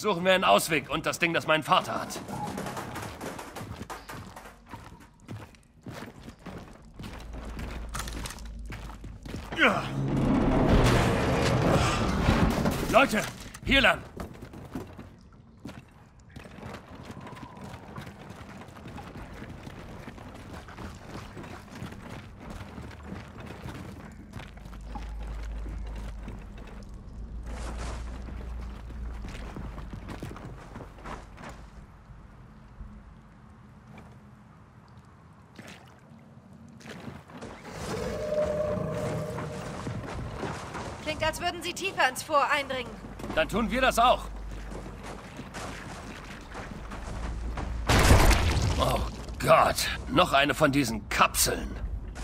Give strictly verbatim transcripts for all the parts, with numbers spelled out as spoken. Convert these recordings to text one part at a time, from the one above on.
Suchen wir einen Ausweg und das Ding, das mein Vater hat. Ja. Leute, hier lang. Klingt, als würden sie tiefer ins Vor eindringen. Dann tun wir das auch. Oh Gott, noch eine von diesen Kapseln.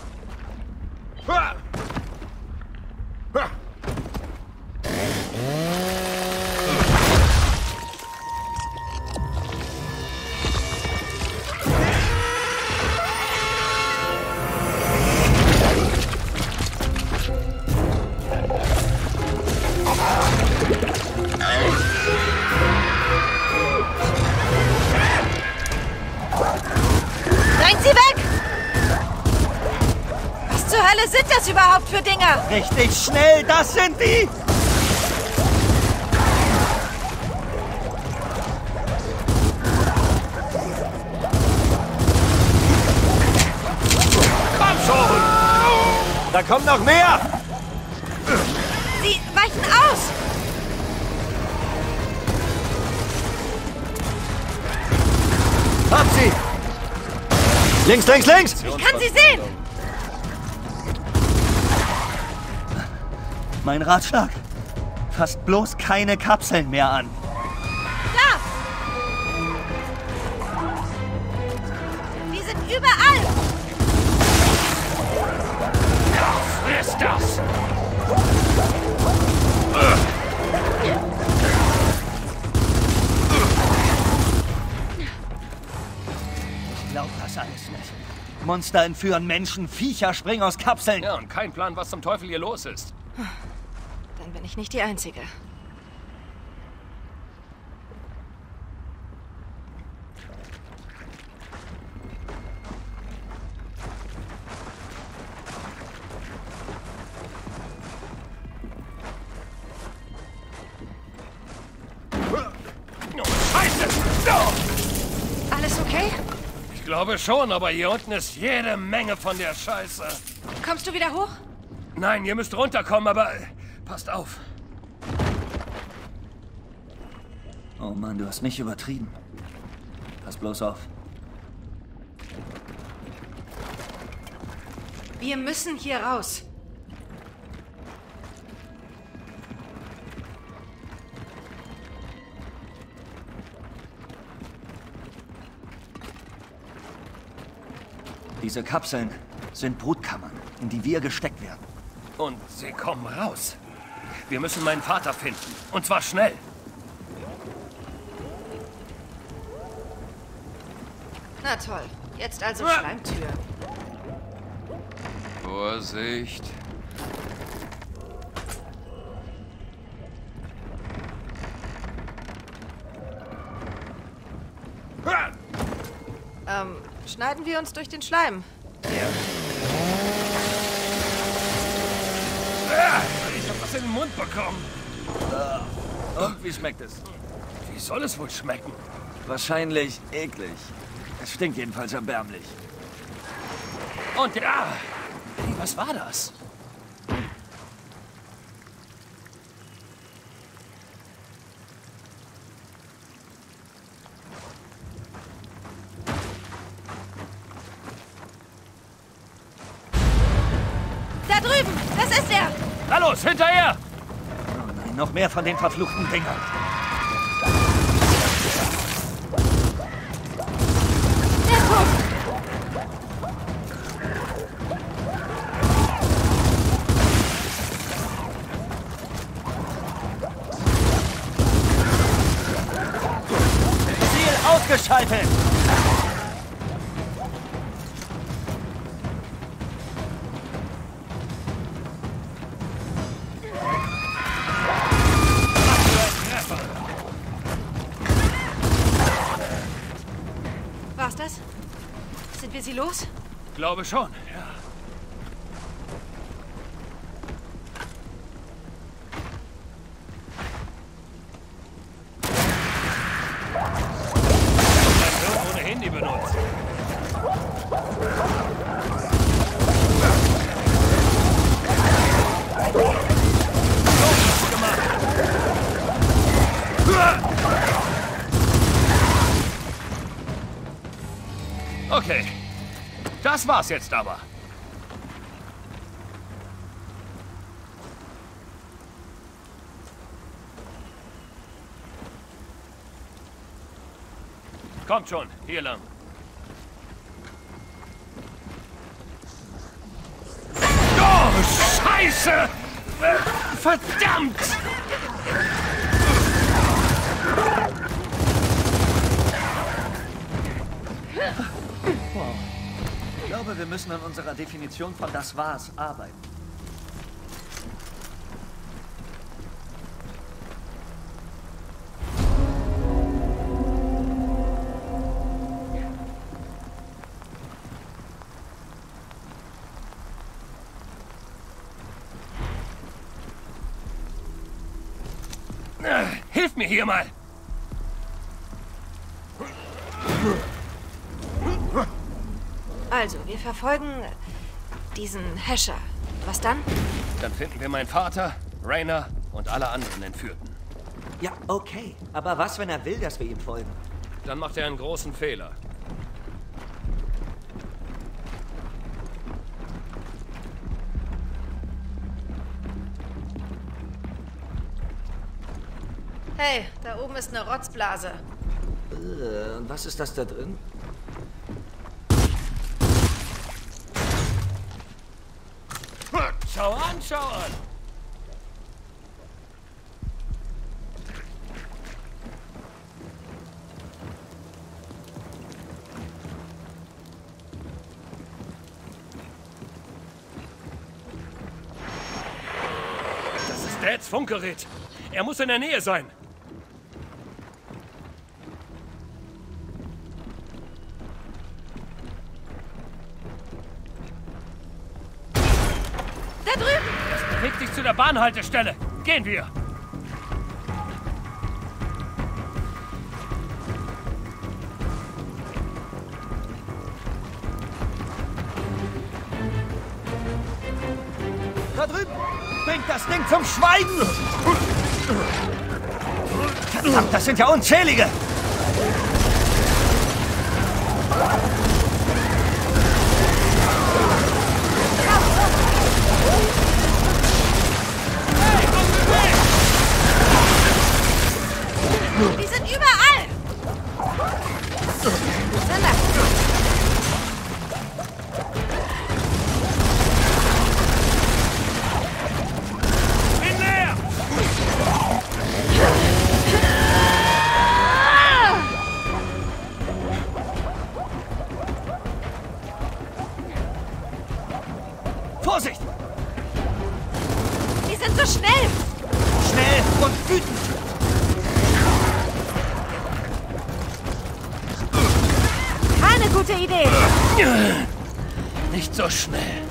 Was sind das überhaupt für Dinger? Richtig schnell, das sind die! Komm schon! Da kommt noch mehr! Sie weichen aus! Hab sie! Links, links, links! Ich kann sie sehen! Mein Ratschlag. Fasst bloß keine Kapseln mehr an. Da! Die sind überall! Was ist das? Ich glaub das alles nicht. Monster entführen Menschen, Viecher springen aus Kapseln. Ja, und kein Plan, was zum Teufel hier los ist. Dann bin ich nicht die Einzige. Oh, Scheiße! Oh. Alles okay? Ich glaube schon, aber hier unten ist jede Menge von der Scheiße. Kommst du wieder hoch? Nein, ihr müsst runterkommen, aber äh, passt auf. Oh Mann, du hast mich übertrieben. Pass bloß auf. Wir müssen hier raus. Diese Kapseln sind Brutkammern, in die wir gesteckt werden. Und sie kommen raus. Wir müssen meinen Vater finden. Und zwar schnell. Na toll. Jetzt also Schleimtür. Vorsicht. Ähm, schneiden wir uns durch den Schleim. Ich hab was in den Mund bekommen. Und wie schmeckt es? Wie soll es wohl schmecken? Wahrscheinlich eklig. Es stinkt jedenfalls erbärmlich. Und ja, hey, was war das? Da drüben! Das ist er! Na los, hinterher! Oh nein, noch mehr von den verfluchten Dingern. Der Punkt! Ziel ausgeschaltet! sie los? Glaube schon, ja. Mein Hirn ohne Handy benutzt. So, gemacht. Okay. Das war's jetzt aber. Kommt schon, hier lang. Oh, Scheiße! Verdammt! Wow. Ich glaube, wir müssen an unserer Definition von das war's arbeiten. Hilf mir hier mal! Also, wir verfolgen diesen Hescher. Was dann? Dann finden wir meinen Vater, Rainer und alle anderen Entführten. Ja, okay. Aber was, wenn er will, dass wir ihm folgen? Dann macht er einen großen Fehler. Hey, da oben ist eine Rotzblase. Äh, und was ist das da drin? Schau an, schau an! Das ist Dads Funkgerät. Er muss in der Nähe sein. Da drüben! Es bewegt sich zu der Bahnhaltestelle. Gehen wir. Da drüben! Bringt das Ding zum Schweigen! Verdammt, das sind ja unzählige! Die sind überall! Sander! Bin leer! Vorsicht! Die sind so schnell! Schnell und wütend! Keine gute Idee! Nicht so schnell.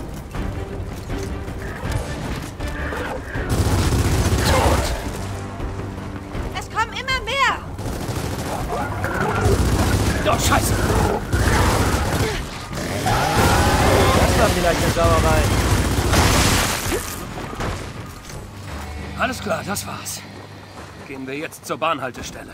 Tot! Es kommen immer mehr! Oh, Scheiße! Das war vielleicht eine Sauerei. Alles klar, das war's. Gehen wir jetzt zur Bahnhaltestelle.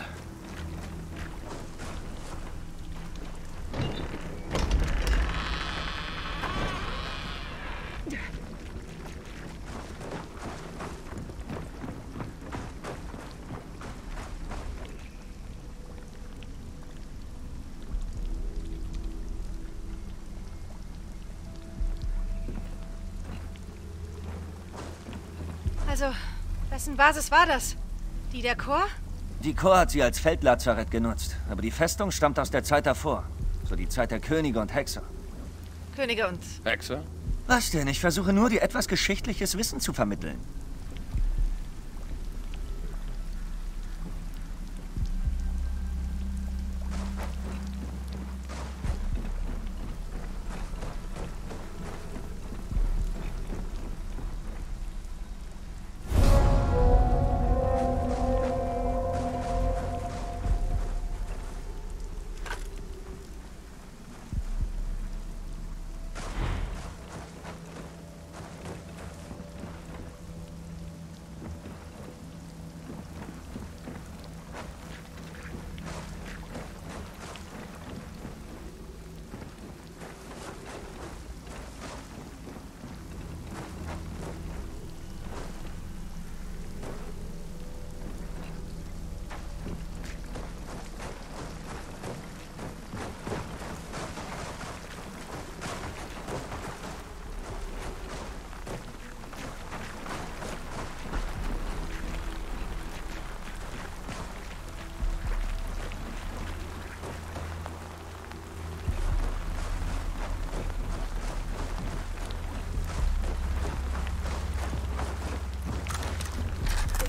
Also, wessen Basis war das? Die der Chor? Die Chor hat sie als Feldlazarett genutzt, aber die Festung stammt aus der Zeit davor. So die Zeit der Könige und Hexer. Könige und... Hexe? Was denn? Ich versuche nur, dir etwas geschichtliches Wissen zu vermitteln.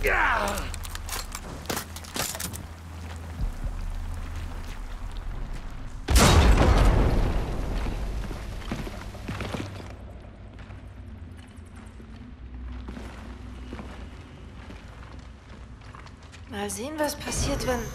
Ja! Mal sehen, was passiert, wenn...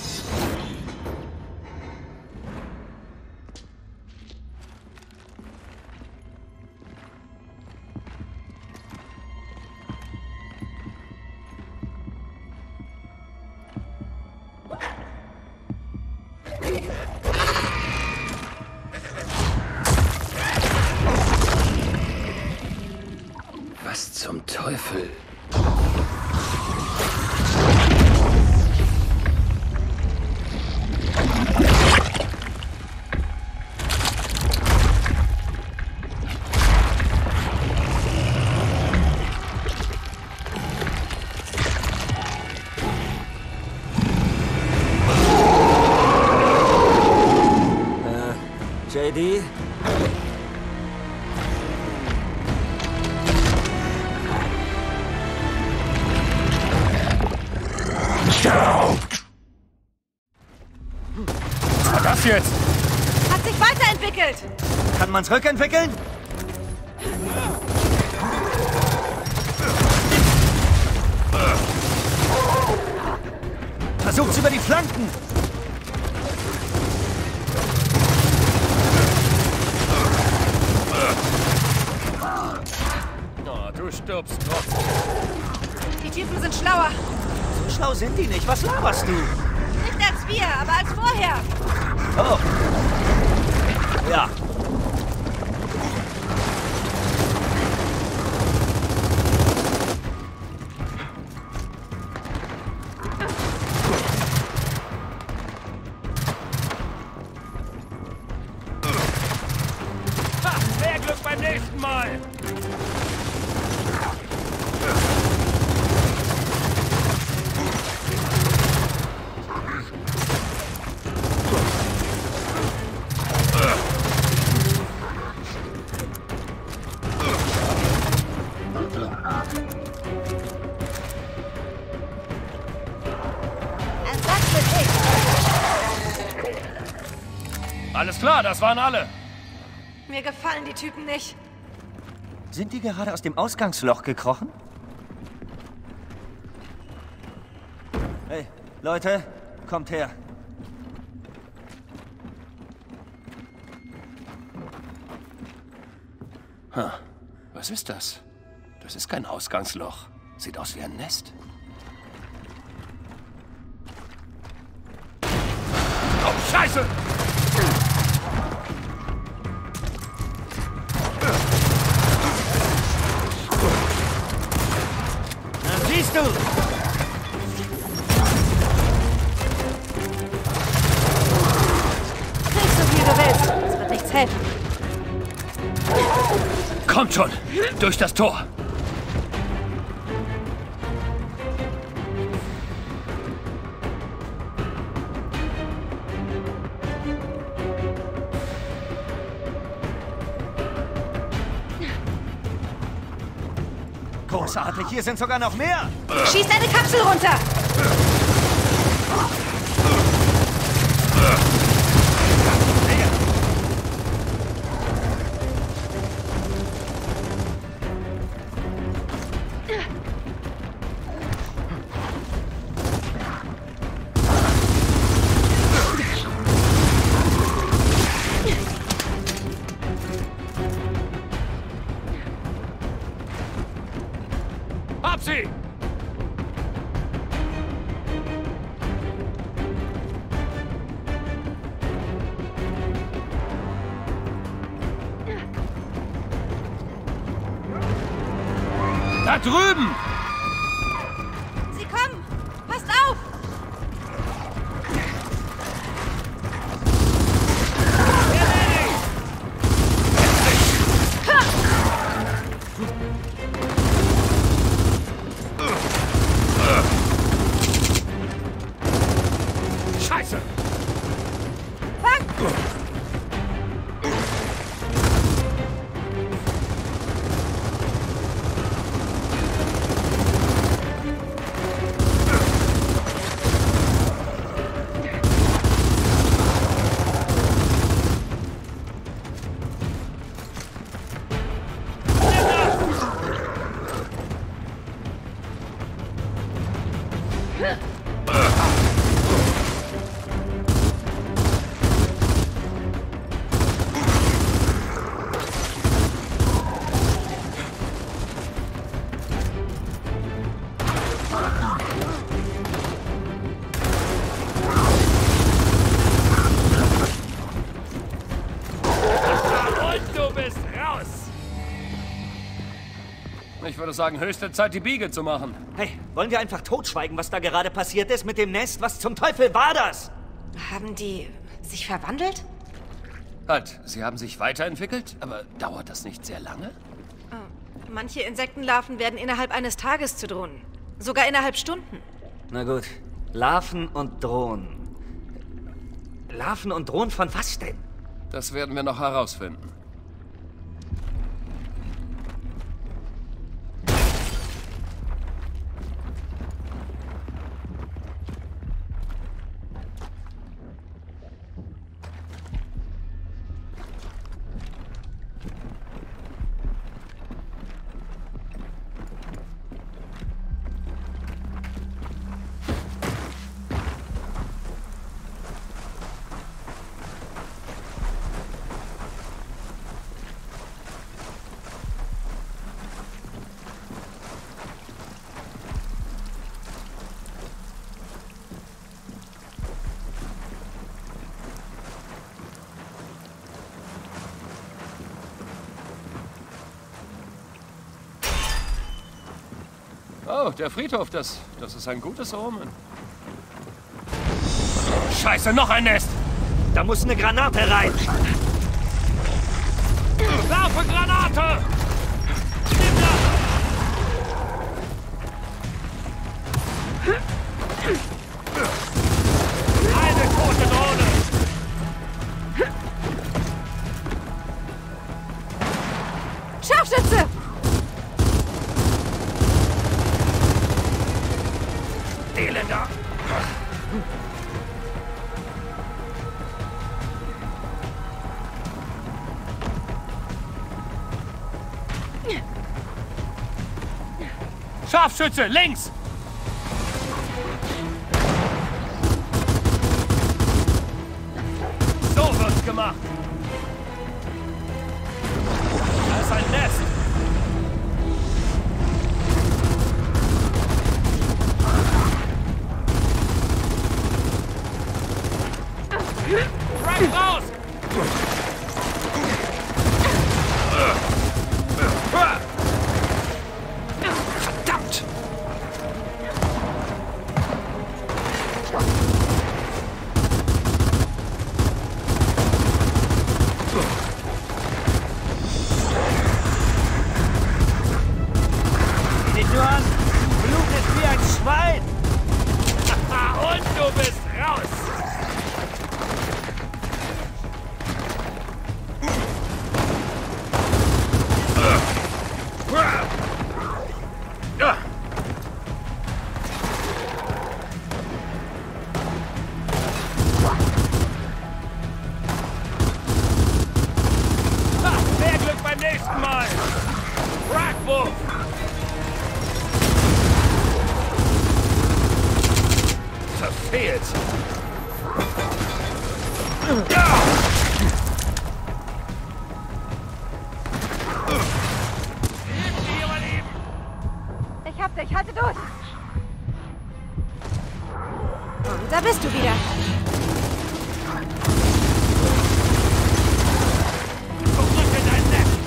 Was zum Teufel? J D? Was war das jetzt? Hat sich weiterentwickelt! Kann man's rückentwickeln? Versucht's über die Flanken! Oh, du stirbst trotzdem. Die Typen sind schlauer. So schlau sind die nicht. Was laberst du? Nicht als wir, aber als vorher. Oh. Ja. Ha, mehr Glück beim nächsten Mal. Ersatz für dich. Alles klar, das waren alle. Mir gefallen die Typen nicht. Sind die gerade aus dem Ausgangsloch gekrochen? Hey, Leute, kommt her. Huh. Was ist das? Das ist kein Ausgangsloch. Sieht aus wie ein Nest. Oh, Scheiße! Na, siehst du! Krieg so viel du willst. Das wird nichts helfen. Kommt schon! Durch das Tor! Großartig, hier sind sogar noch mehr! Schieß deine Kapsel runter! Hab sie! Da drüben! Sie kommen! Passt auf! Scheiße! Fang! Ich würde sagen, höchste Zeit, die Biege zu machen. Hey, wollen wir einfach totschweigen, was da gerade passiert ist mit dem Nest? Was zum Teufel war das? Haben die sich verwandelt? Halt, sie haben sich weiterentwickelt, aber dauert das nicht sehr lange? Oh, manche Insektenlarven werden innerhalb eines Tages zu Drohnen. Sogar innerhalb Stunden. Na gut, Larven und Drohnen. Larven und Drohnen von was denn? Das werden wir noch herausfinden. Oh, der Friedhof, das, das ist ein gutes Omen. Scheiße, noch ein Nest! Da muss eine Granate rein! Werfe Granate! Nimm das! Eine tote Drohne! Scharfschütze! Elender! Scharfschütze, links! So wird's gemacht! Da ist ein Nest! Frank, raus! Verdammt! Sieh dich nur an! Blut ist wie ein Schwein! Und du bist raus! Mehr Glück beim nächsten Mal! Fragwurf! Verfehlt! Ja! Ich hab dich, halte durch! Und da bist du wieder. Zurück in dein Nest!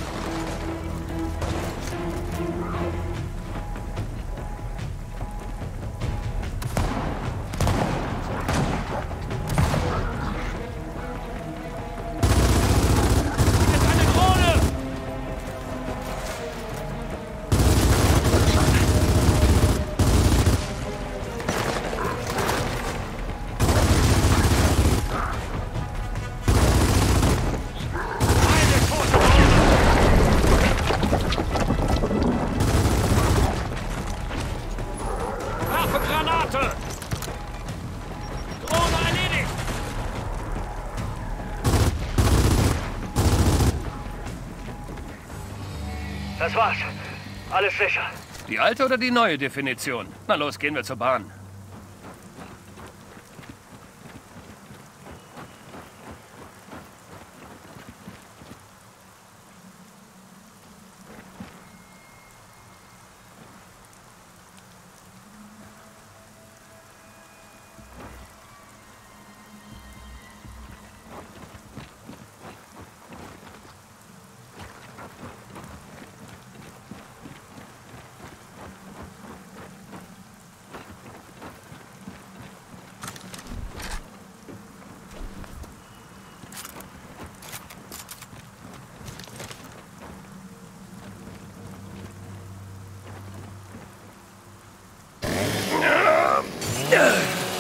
Hier ist eine Drohne! Eine tote Drohne! Werfe Granate! Drohne erledigt! Das war's. Alles sicher. Die alte oder die neue Definition? Na los, gehen wir zur Bahn.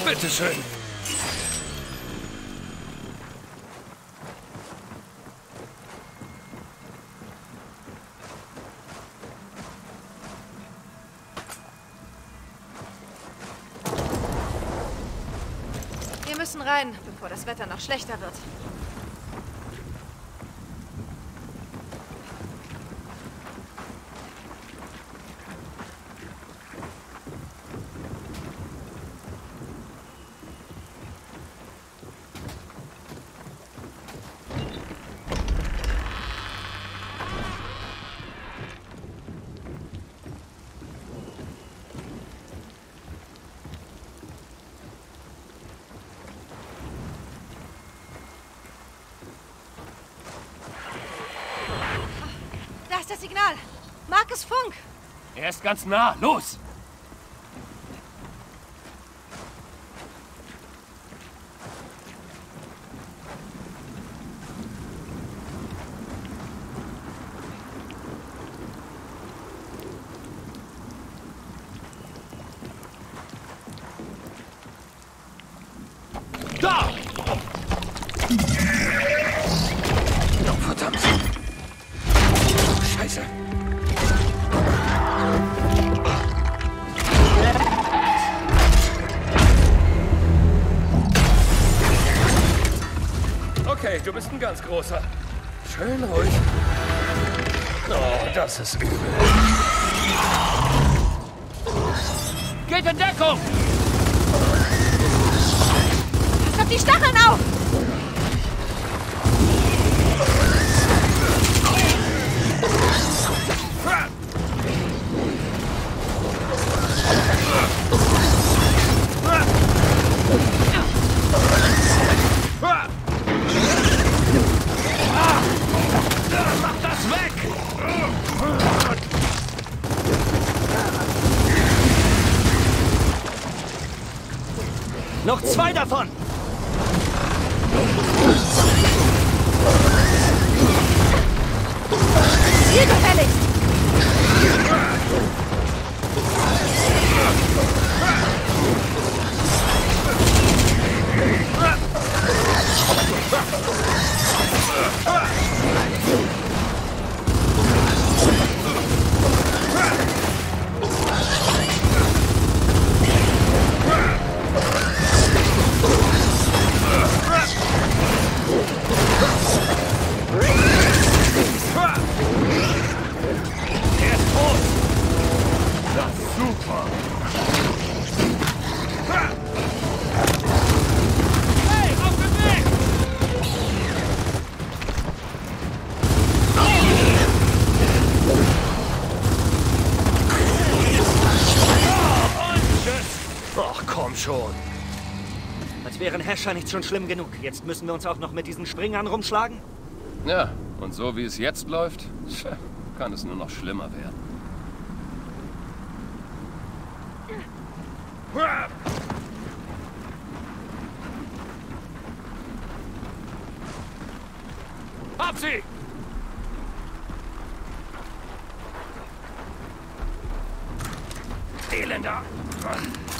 Bitteschön. Wir müssen rein, bevor das Wetter noch schlechter wird. Da ist das Signal. Marcus Funk. Er ist ganz nah. Los! Da! Oh, verdammt. Scheiße. Okay, du bist ein ganz großer. Schön ruhig. Oh, das ist übel. Geht in Deckung! Pass auf die Stacheln auf! Mach das weg! Noch zwei davon! Ziel gefälligst! Er ist tot! Das ist super! Hey, auf den Weg! Und tschüss! Ach, komm schon! Als wären Hescher nicht schon schlimm genug. Jetzt müssen wir uns auch noch mit diesen Springern rumschlagen? Ja, und so wie es jetzt läuft, tja, kann es nur noch schlimmer werden. Hab sie! Elender!